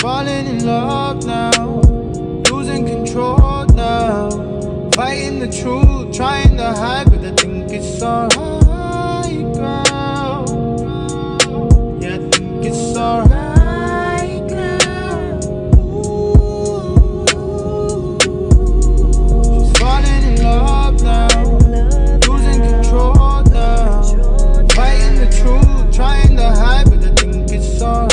falling in love now, losing control now, fighting the truth, trying to hide, but I think it's alright, girl. Yeah, I think it's alright, girl. She's falling in love now, losing control now, fighting the truth, trying to hide, but I think it's alright.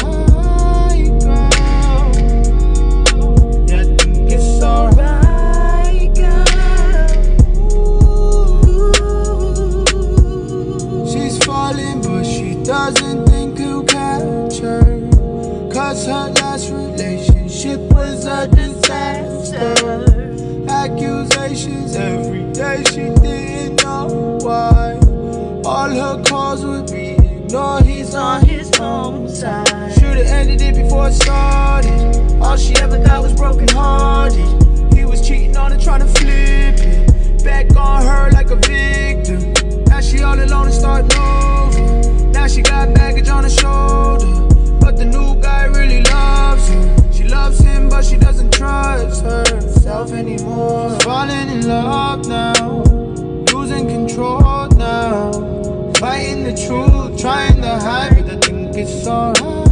Doesn't think he'll catch her, cause her last relationship was a disaster. Accusations every day, she didn't know why. All her calls would be ignored, he's on his own side. Should've ended it before it started. All she ever got was broken hearted. He was cheating on her, trying to flip it back on her like a victim. Now she all alone and starting over. Now she got baggage on her shoulder, but the new guy really loves her. She loves him, but she doesn't trust herself anymore. She's falling in love now, losing control now, fighting the truth, trying to hide, but I think it's alright.